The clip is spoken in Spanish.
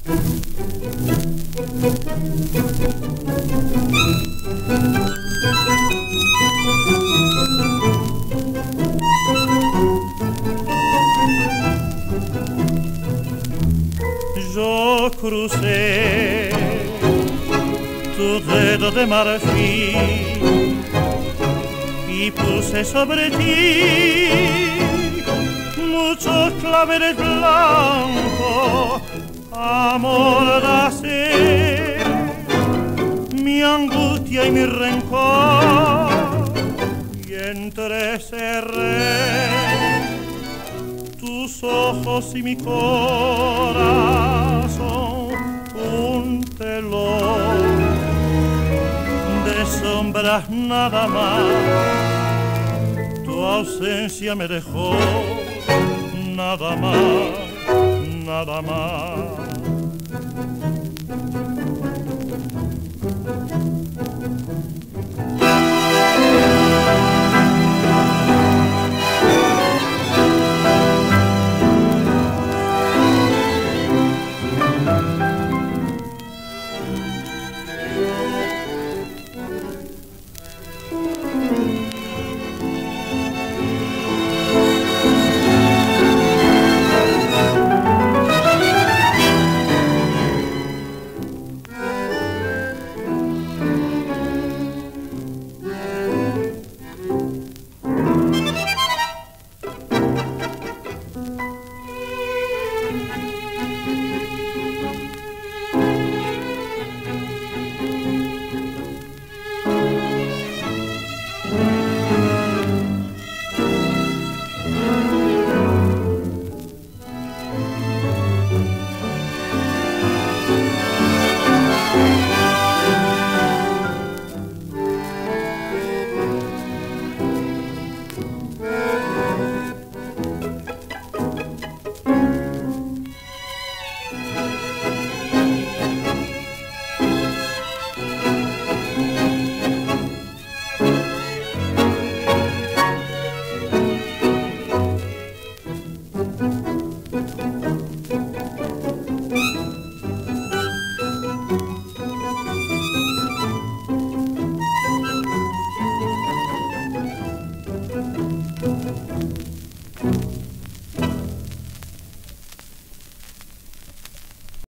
Yo crucé tu dedo de marfil y puse sobre ti muchos claveles blancos, amordacé mi angustia y mi rencor y entrecerré tus ojos y mi corazón, un telón de sombras nada más. Tu ausencia me dejó nada más, nada más.